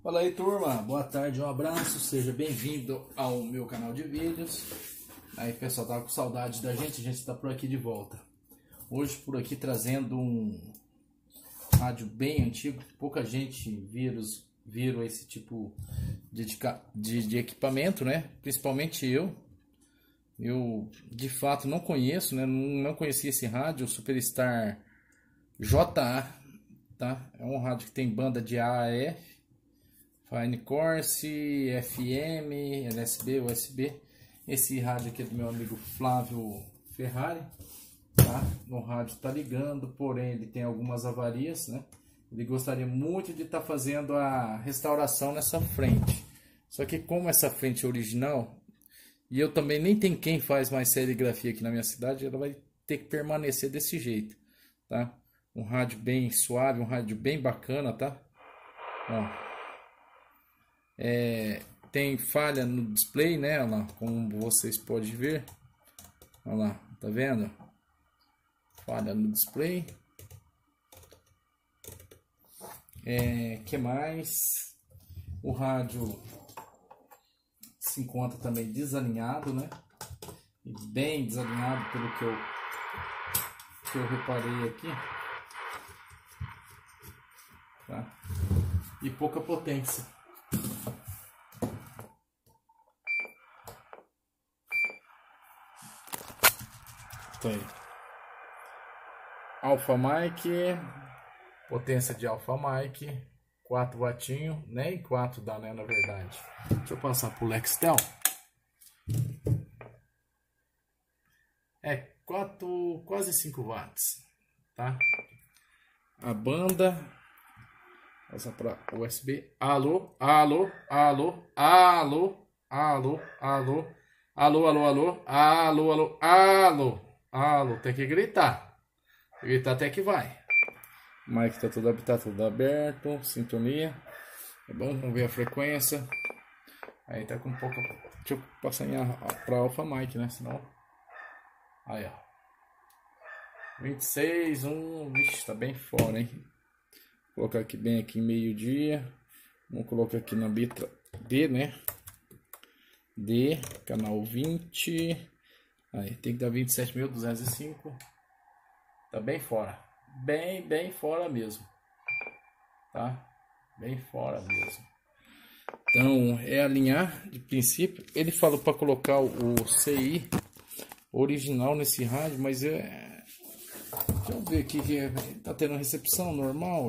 Fala aí, turma, boa tarde, um abraço, seja bem-vindo ao meu canal de vídeos. Aí, pessoal, tava com saudade da gente, a gente está por aqui de volta. Hoje por aqui trazendo um rádio bem antigo, pouca gente viram esse tipo de equipamento, né? Principalmente eu de fato não conheço, né? Não conhecia esse rádio, o Superstar JA, tá? É um rádio que tem banda de A a F, Fine Corse, FM, LSB, USB. Esse rádio aqui é do meu amigo Flávio Ferrari, tá? O rádio está ligando, porém ele tem algumas avarias, né? Ele gostaria muito de estar fazendo a restauração nessa frente. Só que como essa frente é original, e eu também nem tem quem faz mais serigrafia aqui na minha cidade, ela vai ter que permanecer desse jeito, tá? Um rádio bem suave, um rádio bem bacana, tá? Ó. Tem falha no display, né? Olha lá, como vocês podem ver. Olha lá, tá vendo? Falha no display. Que mais? O rádio se encontra também desalinhado, né? Bem desalinhado pelo que eu reparei aqui. Tá? E pouca potência. Aí. Alpha Mic, potência de Alpha Mic, 4 wattinhos, nem 4 dá, né, na verdade. Deixa eu passar pro Lextel. 4, quase 5 watts, tá? A banda, passa para USB. Alô, alô, alô, alô, alô, alô, alô, alô, alô, alô, alô, alô. Alô, tem que gritar. Gritar até que vai. O mic tá tudo aberto. Sintonia. É bom, vamos ver a frequência. Aí tá com um pouco. Deixa eu passar pra Alpha Mic, né? Senão. Aí, ó. 26, 1. Vixe, tá bem fora, hein? Vou colocar aqui bem aqui em meio-dia. Vamos colocar aqui na bita D, né? D, canal 20. Aí, tem que dar 27.205. Tá bem fora. Bem fora mesmo. Tá? Bem fora mesmo. Então, é alinhar de princípio. Ele falou para colocar o CI original nesse rádio, mas deixa eu ver aqui que tá tendo recepção normal,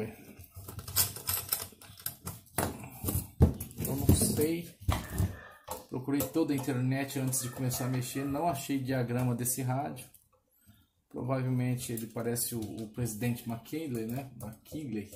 Eu não sei. Procurei toda a internet antes de começar a mexer, não achei diagrama desse rádio. Provavelmente ele parece o presidente McKinley, né? McKinley.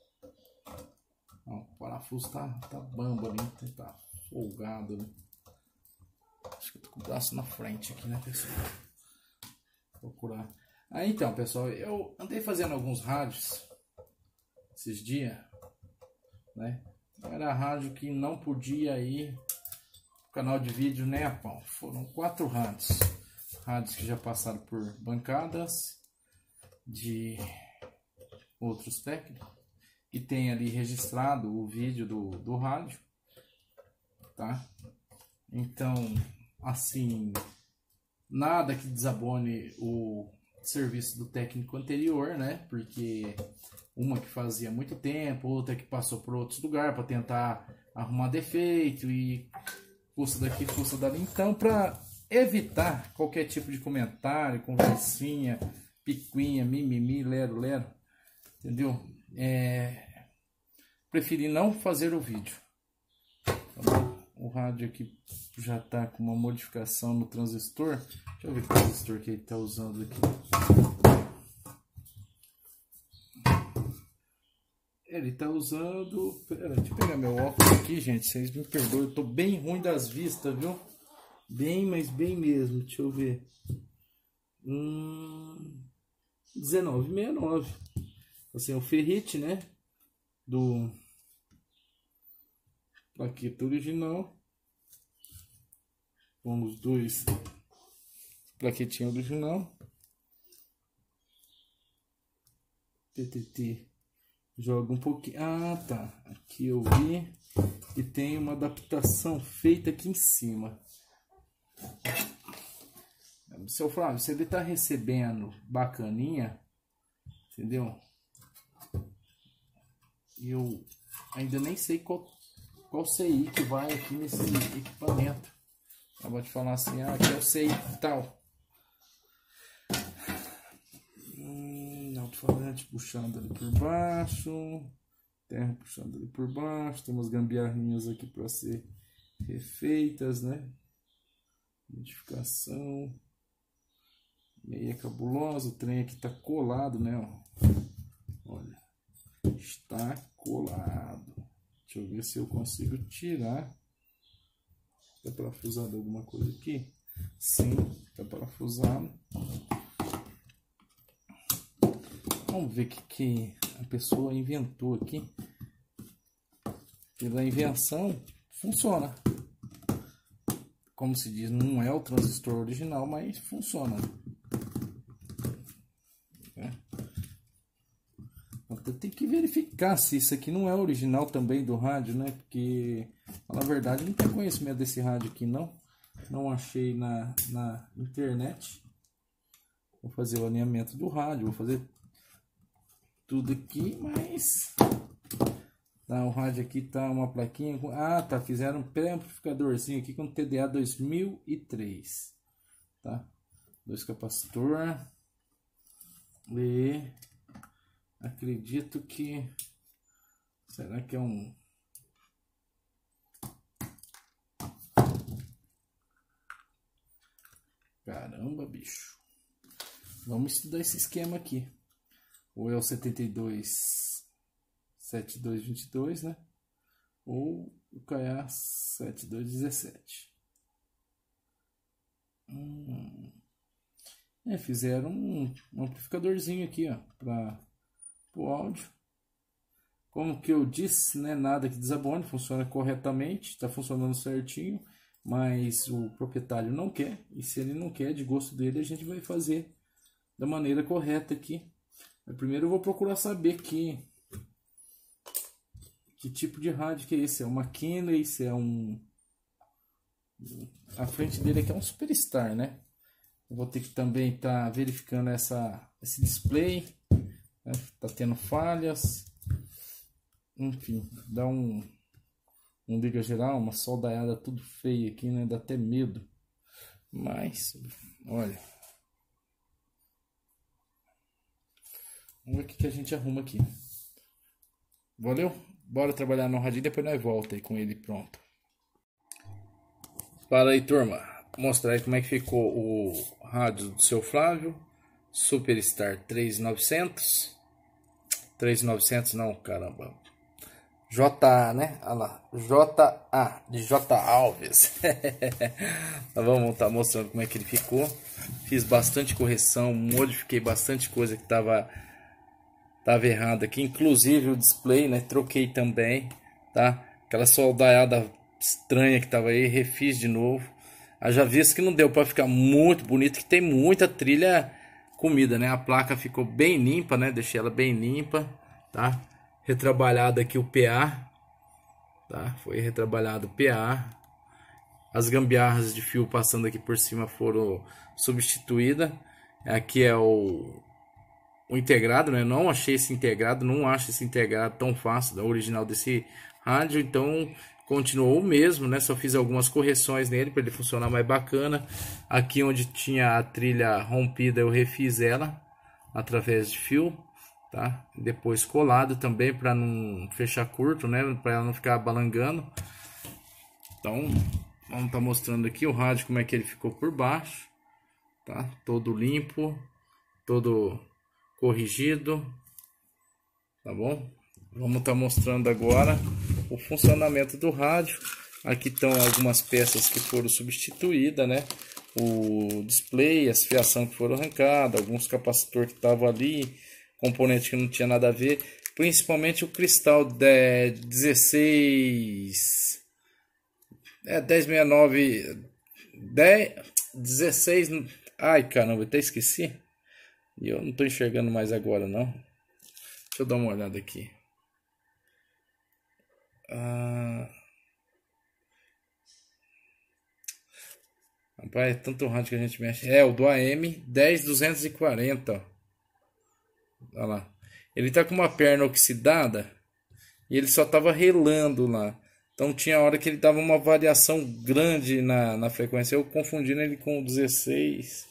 Ó, o parafuso tá bambo ali, tá folgado, né? Acho que eu tô com o braço na frente aqui, né, pessoal? Vou procurar. Então, pessoal, eu andei fazendo alguns rádios esses dias, né? Era rádio que não podia ir canal de vídeo nem a pau. Foram 4 rádios que já passaram por bancadas de outros técnicos e tem ali registrado o vídeo do rádio, tá? Então, assim, nada que desabone o serviço do técnico anterior, né? Porque uma que fazia muito tempo, outra que passou por outros lugares para tentar arrumar defeito e custa daqui, custa dali. Então, para evitar qualquer tipo de comentário, conversinha, picuinha, mimimi, lero, entendeu? Preferi não fazer o vídeo. Tá bom? O rádio aqui já tá com uma modificação no transistor. Deixa eu ver que transistor que ele tá usando aqui. Ele tá usando... Pera, deixa eu pegar meu óculos aqui, gente. Vocês me perdoem, eu tô bem ruim das vistas, viu? Bem, mas bem mesmo. Deixa eu ver. 1969. Assim, o ferrite, né? Do plaqueta original. Com os dois plaquetinhos original. TTT. Joga um pouquinho. Ah, tá. Aqui eu vi. e tem uma adaptação feita aqui em cima. Seu Flávio, se ele tá recebendo bacaninha, entendeu? Eu ainda nem sei qual CI que vai aqui nesse equipamento. Eu vou te falar assim, aqui é o CI tal. Alto-falante puxando ali por baixo, terra puxando ali por baixo, tem umas gambiarrinhas aqui para ser refeitas, né? Modificação meia cabulosa, o trem aqui tá colado, né? Olha, está colado. Deixa eu ver se eu consigo tirar. Tá parafusado alguma coisa aqui? Sim, tá parafusado. Vamos ver o que a pessoa inventou aqui. Pela invenção, funciona. Como se diz, não é o transistor original, mas funciona. Tem que verificar se isso aqui não é original também do rádio, né? Porque, na verdade, não tenho conhecimento desse rádio aqui, não. Não achei na internet. Vou fazer o alinhamento do rádio, vou fazer tudo aqui, mas... Tá, o rádio aqui tá uma plaquinha com... Ah, tá, fizeram um pré-amplificadorzinho aqui com TDA 2003. Tá? 2 capacitor. E... acredito que... será que é um... Caramba, bicho. Vamos estudar esse esquema aqui. Ou é o 7222, né? Ou o KA 7217. Fizeram um amplificadorzinho aqui, ó, para o áudio. Como que eu disse, né? Nada que desabone, funciona corretamente, está funcionando certinho, mas o proprietário não quer. E se ele não quer, de gosto dele, a gente vai fazer da maneira correta aqui. Primeiro eu vou procurar saber que tipo de rádio que é esse. É uma Kinley, se é um... A frente dele aqui é um Superstar, né? Eu vou ter que também estar verificando esse display, né? Tá tendo falhas. Enfim, dá um liga geral, uma soldaiada tudo feia aqui, né? Dá até medo. Mas, olha... Vamos ver o que a gente arruma aqui. Valeu? Bora trabalhar no radinho e depois nós volta aí com ele pronto. Fala aí, turma. Vou mostrar aí como é que ficou o rádio do seu Flávio. Superstar 3900. 3900 não, caramba. JA, né? Olha lá. JA, de J Alves. Nós vamos estar mostrando como é que ele ficou. Fiz bastante correção, modifiquei bastante coisa que estava errado aqui, inclusive o display, né? Troquei também, tá? Aquela soldaiada estranha que tava aí, refiz de novo. Já visto que não deu para ficar muito bonito, que tem muita trilha comida, né? A placa ficou bem limpa, né? Deixei ela bem limpa, tá? Retrabalhado aqui o PA, tá? Foi retrabalhado o PA. As gambiarras de fio passando aqui por cima foram substituídas. Aqui é o integrado, né? Não achei esse integrado, não acho esse integrado tão fácil da original desse rádio, então continuou o mesmo, né? Só fiz algumas correções nele para ele funcionar mais bacana. Aqui onde tinha a trilha rompida eu refiz ela através de fio, tá? Depois colado também para não fechar curto, né? Para ela não ficar balangando. Então vamos estar mostrando aqui o rádio como é que ele ficou por baixo, tá? Todo limpo, todo corrigido, tá bom? Vamos estar mostrando agora o funcionamento do rádio. Aqui estão algumas peças que foram substituídas, né? O display, as fiação que foram arrancadas, alguns capacitores que estavam ali, componente que não tinha nada a ver, principalmente o cristal 16, ai caramba, até esqueci. E eu não estou enxergando mais agora, não. Deixa eu dar uma olhada aqui. Rapaz, é tanto rádio que a gente mexe. É, o do AM 10240, ó. Olha lá. Ele tá com uma perna oxidada e ele só tava relando lá. Então tinha hora que ele dava uma variação grande na frequência. Eu confundindo ele com o 16.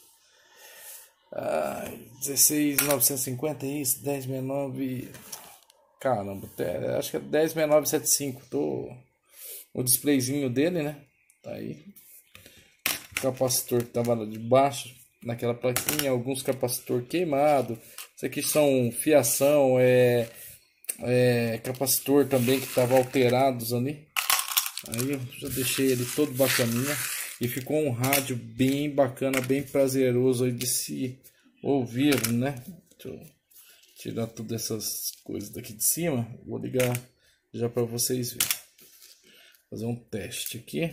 16950, é isso? 1069. Caramba, acho que é 106975. O displayzinho dele, né? Tá aí. O capacitor que tava lá de baixo, naquela plaquinha. Alguns capacitor queimado. Isso aqui são fiação, capacitor também que tava alterados ali. Aí eu já deixei ele todo bacaninha. E ficou um rádio bem bacana, bem prazeroso aí de se ouvir, né? Deixa eu tirar todas essas coisas daqui de cima. Vou ligar já para vocês verem. Fazer um teste aqui.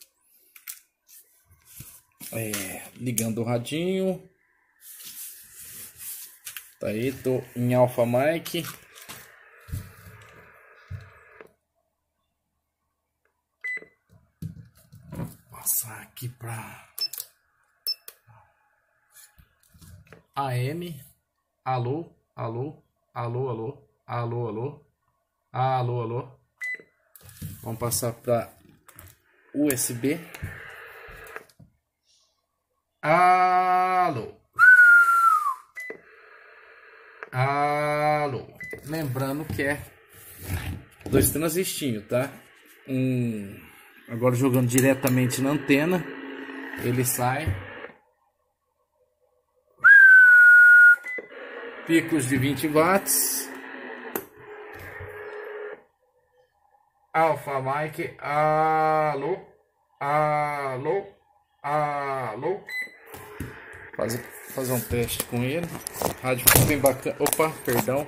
Ligando o radinho. Tá aí, tô em Alpha Mic. Passar aqui para AM. Alô, alô, alô, alô, alô, alô, alô, alô. Vamos passar para USB. Alô, alô. Lembrando que é 2 transistinhos, tá? Agora jogando diretamente na antena, ele sai picos de 20 watts. Alpha Mic, alô, alô, alô. Fazer um teste com ele. Rádio bem bacana. Opa, perdão.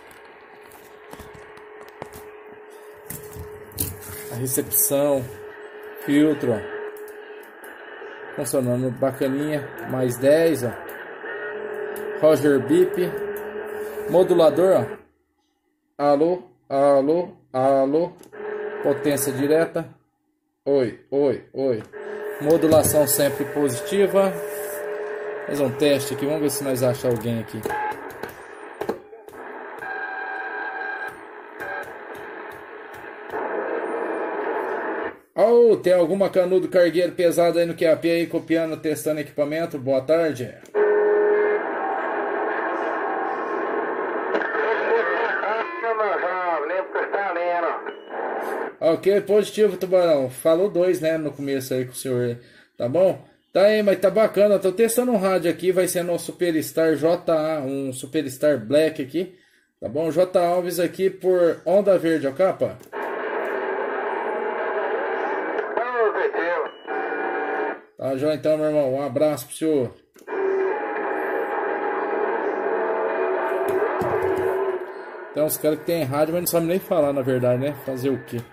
A recepção, filtro, ó. Funcionando bacaninha. Mais 10, ó. Roger Bip. Modulador, ó. Alô, alô, alô. Potência direta. Oi, oi, oi. Modulação sempre positiva. Fazer um teste aqui. Vamos ver se nós achamos alguém aqui. Oh, tem alguma canudo cargueiro pesado aí no QAP aí, copiando, testando equipamento? Boa tarde. Ok, positivo, Tubarão. Falou 2, né, no começo aí com o senhor, tá bom? Tá aí, mas tá bacana. Tô testando um rádio aqui, vai ser no Superstar JA, um Superstar Black aqui, tá bom? J. Alves aqui por Onda Verde, ó, capa. Tá, joia então, meu irmão. Um abraço pro senhor. Tem uns caras que tem rádio, mas não sabem nem falar, na verdade, né? Fazer o quê?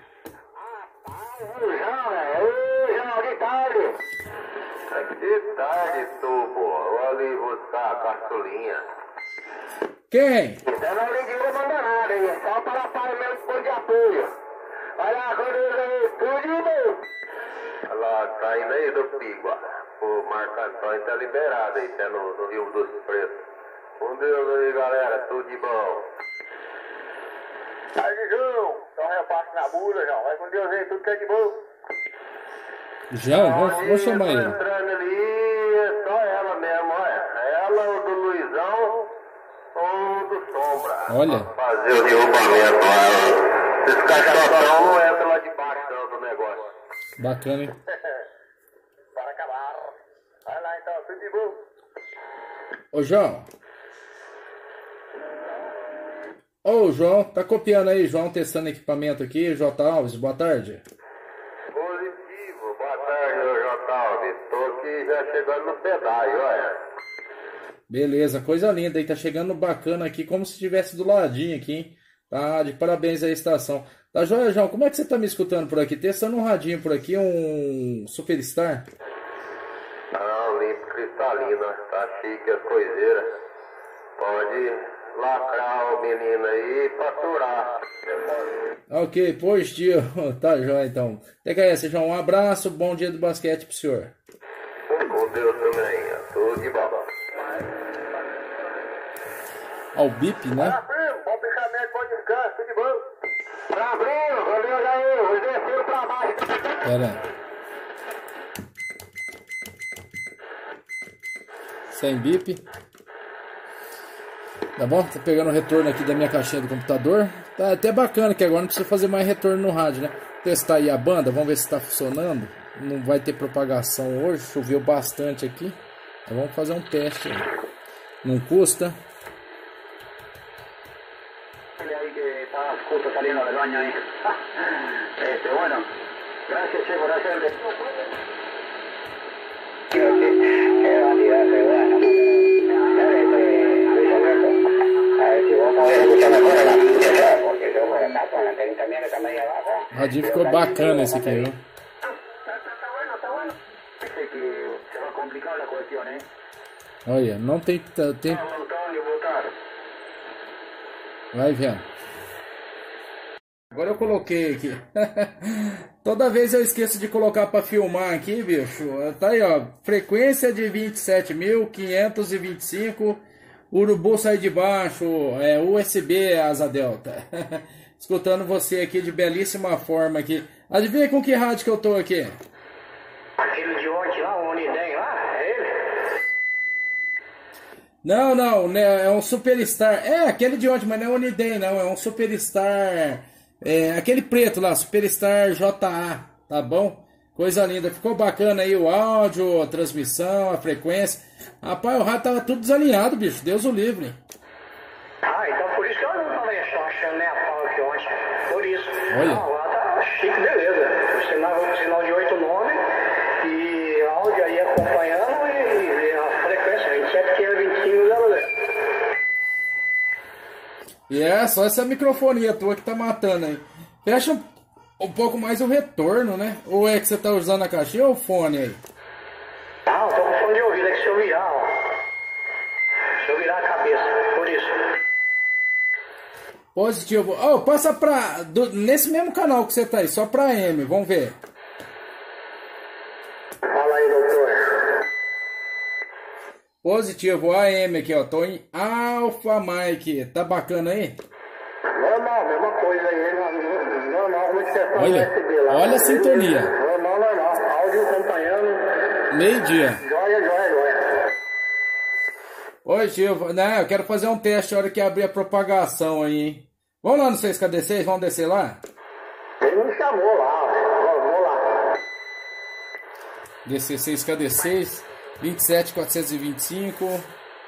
De tarde, tu, pô. Eu ali buscar a cartolinha. Quem? Eu não liguei abandonado, hein? Só para pai meu ponto de apoio. Olha lá, quando eu ganhei tudo, meu. Olha lá, tá indo aí do Pigua. O Marco Antônio tá liberado aí, tá no Rio dos Pretos. Com Deus aí, galera, tudo de bom. Aí, João, só repasse na bula, João. Vai com Deus aí, tudo que é de bom. João, vamos chamar ele. Entrando ali, é só ela mesmo, olha. Ela, o do Luizão ou o do Sombra. Olha. Fazer o derrubamento lá. Esses cachorrão não entram lá debaixo não, do negócio. Bacana, hein? Para acabar. Vai lá então, tudo de bom. Ô, João. Ô, João, tá copiando aí, João, testando equipamento aqui. J. Alves, boa tarde. Positivo, boa tarde, J. Alves. Tô aqui já chegando no pedágio, olha. Beleza, coisa linda aí, tá chegando bacana aqui, como se estivesse do ladinho aqui, hein? Tá, de parabéns aí a estação. Tá joia, João, como é que você tá me escutando por aqui? Testando um radinho por aqui, um Superstar. Não, limpo cristalina, tá chique as coiseiras. Pode lacrar o menino aí e faturar. Ok, positivo. Tá joia então. TKS, João, um abraço, bom dia do basquete pro senhor. Deus também, tudo de bom. Ó, o bip, né? Bom pensamento, bom descanso, tudo de bom. Tranquilo, valeu aí, vou descer o trabalho. Pera aí. Sem bip. Tá bom? Tá pegando o retorno aqui da minha caixinha do computador. Tá até bacana que agora não precisa fazer mais retorno no rádio, né? Testar aí a banda, vamos ver se tá funcionando. Não vai ter propagação hoje, choveu bastante aqui. Então vamos fazer um teste aí. Não custa. Justo saliendo del baño ahí. Bueno, gracias, che, por hacerte. Qué cantidad de bueno. Luis Alberto, a ver si vos podés escuchar mejor a la música, porque yo por acá con la antena también que está medio abajo. O radinho ficou bacana esse aqui, viu? Está bueno. Dice que se va a complicar la cuestión, Olha, não tem... Vai vendo. Agora eu coloquei aqui. Toda vez eu esqueço de colocar para filmar aqui, bicho. Tá aí, ó. Frequência de 27.525. Urubu sai de baixo. USB Asa Delta. Escutando você aqui de belíssima forma aqui. Adivinha com que rádio que eu tô aqui? Aquele de ontem lá, o Unidem lá, é ele? Não, né, é um Superstar. É, aquele de ontem, mas não é Unidem, não. É um Superstar... aquele preto lá, Superstar JA, tá bom? Coisa linda, ficou bacana aí o áudio, a transmissão, a frequência. Rapaz, o rádio tava tudo desalinhado, bicho, Deus o livre. Então por isso que eu não falei só achando nem a pau aqui ontem. Por isso. Olha. Não, lá tá chique, beleza. O sinal de 8,9 e áudio aí acompanhando e a frequência 27.525. E só essa microfonia tua que tá matando aí. Fecha um pouco mais o retorno, né? Ou é que você tá usando a caixinha ou o fone aí? Não, tô com fone de ouvido, é que se eu virar, ó. Se eu virar a cabeça, por isso. Positivo. Oh, passa pra... nesse mesmo canal que você tá aí, só pra M, vamos ver. Fala aí, doutor. Positivo, AM aqui, ó. Tô em Alpha Mike. Tá bacana aí? Normal, mesma coisa aí. Normal, como você fala Olha, USB lá. olha a sintonia. Normal. Áudio acompanhando. Meio-dia. Joia. Positivo. Não, eu quero fazer um teste a hora que abrir a propagação aí, hein? Vamos lá no 6KD6? Vamos descer lá? Ele me chamou lá. Vamos lá. Descer 6KD6. 27.425.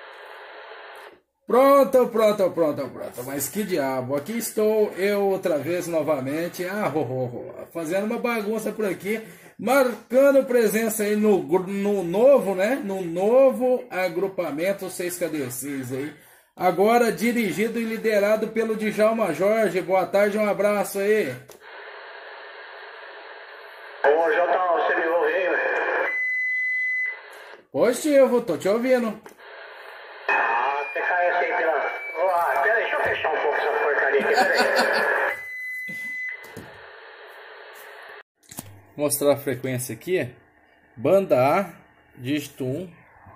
Pronto. Mas que diabo. Aqui estou eu outra vez novamente. Fazendo uma bagunça por aqui. Marcando presença aí no novo, né? No novo agrupamento 6KD6 aí. Agora dirigido e liderado pelo Djalma Jorge. Boa tarde, um abraço aí. Ô, Jota, você me ouve aí, velho? Positivo, tô te ouvindo. Você cai assim pela... Peraí, deixa eu fechar um pouco essa porcaria aqui, peraí. Vou mostrar a frequência aqui. Banda A, dígito 1.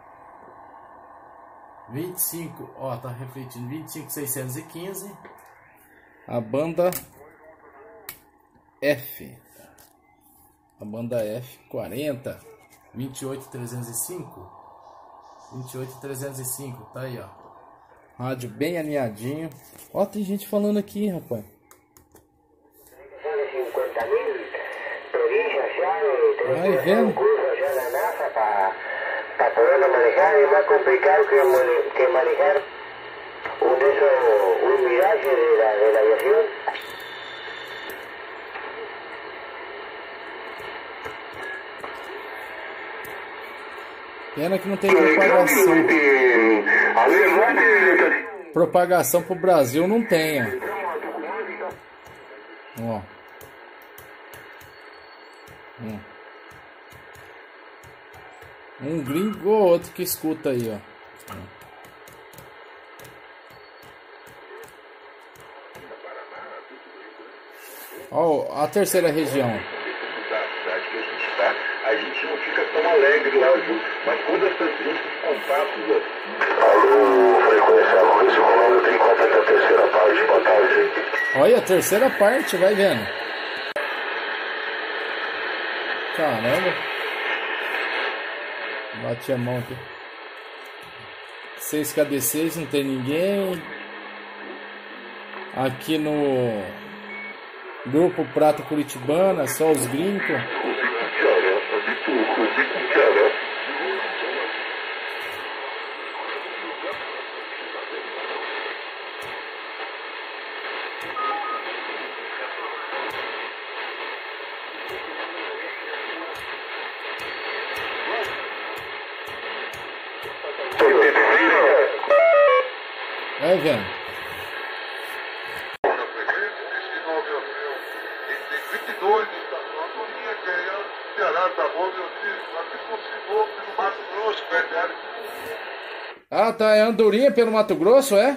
25, ó, tá refletindo 25.615. A banda F. A banda F, 40. 28.305. 28.305, tá aí, ó. Rádio bem alinhadinho. Ó, tem gente falando aqui, rapaz. Vai vendo? Para poderlo manejar es más complicado que manejar un Mirage de la aviación. Pena que não tem propagação. Propagação pro Brasil não tem, ó. Um gringo ou outro que escuta aí, ó. Ó, a terceira região. A gente não fica tão Alegre lá junto. Mas quando essas juntas contatos... Alô, frequência, Maurício Rolando, tem conta da terceira parte, boa tarde. Olha, a terceira parte, vai vendo. Caramba. Bati a mão aqui. 6KD6, não tem ninguém. Aqui no Grupo Prata Curitibana, só os gringos. Vai vendo. Ah, tá, é Andorinha pelo Mato Grosso, é?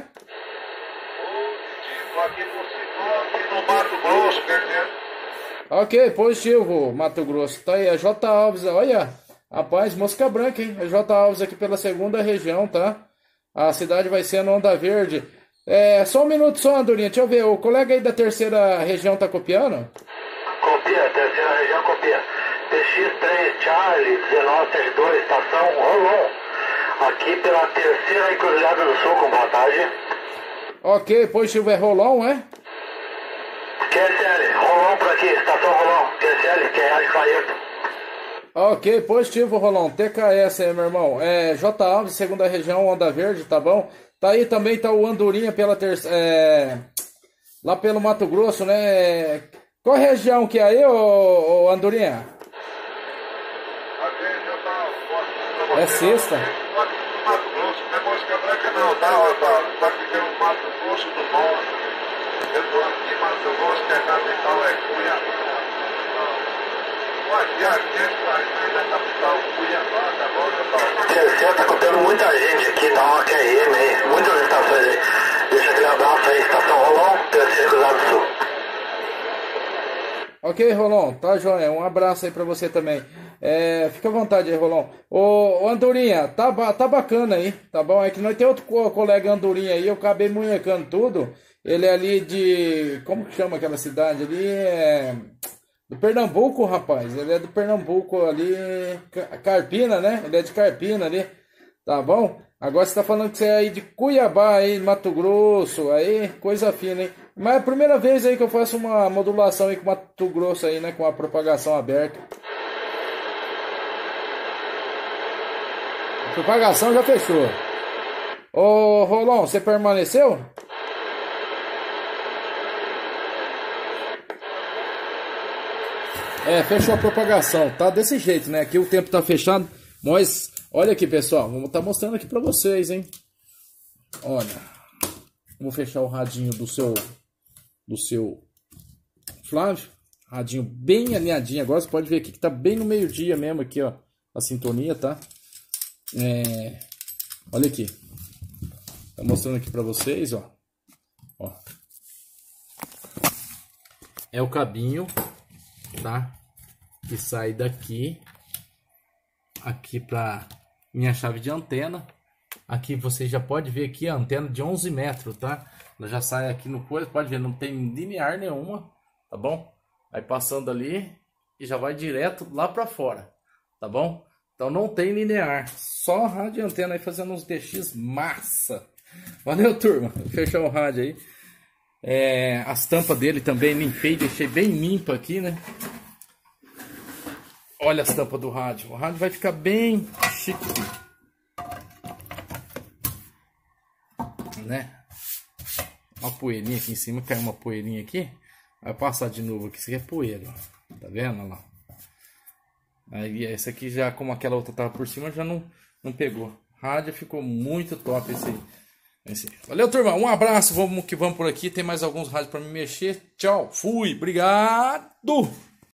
Ok, positivo, Mato Grosso. Tá aí, é J. Alves, olha, rapaz, mosca branca, hein? É J. Alves aqui pela segunda região, tá? A cidade vai ser no Onda Verde. Só um minuto só, Andorinha, deixa eu ver, o colega aí da terceira região tá copiando? Copia, terceira região copia. TX3 Charlie 1972, estação Rolon. Aqui pela terceira encruzilhada do sul, com vantagem. Ok, positivo, é Rolon, é? QSL, Rolon por aqui, estação Rolon. QSL, QRH Clairton. Ok, positivo, Rolon. TKS aí, meu irmão. J. Alves, segunda região, Onda Verde, tá bom? Tá aí também, tá o Andorinha pela terceira. Lá pelo Mato Grosso, né? Qual região que é aí, ô Andorinha? É sexta. Mato Grosso, não é Mosca Branca não, tá ficando Mato Grosso do Norte. Eu tô aqui, Mato Grosso, que é capital, é Cuiabá. Aqui é capital, Cuiabá, agora Terceira tá copiando muita gente aqui, tá uma QRM aí, muitas estações aí. Deixa aquele abraço aí, estação Rolon, terceiro cruzado do sul. Ok, Rolon, tá joia, um abraço aí pra você também. Fica à vontade aí, Rolon. Ô Andorinha, tá bacana aí, tá bom? É que nós tem outro colega Andorinha aí, eu acabei munhecando tudo. Ele é ali de... Como que chama aquela cidade ali? Do Pernambuco, rapaz. Ele é do Pernambuco ali, Carpina, né? Ele é de Carpina ali, tá bom? Agora você tá falando que você é aí de Cuiabá, aí, Mato Grosso, aí, coisa fina, hein? Mas é a primeira vez aí que eu faço uma modulação aí com Mato Grosso aí, né? Com a propagação aberta. A propagação já fechou. Ô, Rolon, você permaneceu? Fechou a propagação. Tá desse jeito, né? Aqui o tempo tá fechado. Mas, olha aqui, pessoal. Vamos estar mostrando aqui pra vocês, hein? Olha. Vou fechar o radinho do seu Flávio. Radinho bem alinhadinho. Agora você pode ver aqui que tá bem no meio-dia mesmo aqui, ó. A sintonia, tá? Olha aqui. Tá mostrando aqui pra vocês, ó. É o cabinho, tá? Que sai daqui aqui para minha chave de antena. Aqui você já pode ver aqui a antena de 11 metros, tá? Ela já sai aqui no coisa, pode ver, não tem linear nenhuma, tá bom? Aí passando ali e já vai direto lá para fora, tá bom? Então não tem linear, só rádio e antena aí fazendo uns DX massa. Valeu, turma, vou fechar o rádio aí. As tampas dele também limpei, deixei bem limpa aqui, né? Olha as tampas do rádio. O rádio vai ficar bem chique, né? Uma poeirinha aqui em cima, caiu uma poeirinha aqui. Vai passar de novo aqui, isso aqui é poeira, ó. Tá vendo? Olha lá. Aí essa aqui já, como aquela outra tava por cima, já não pegou. Rádio ficou muito top esse. Valeu, turma. Um abraço. Vamos que vamos por aqui. Tem mais alguns rádios para me mexer. Tchau. Fui. Obrigado.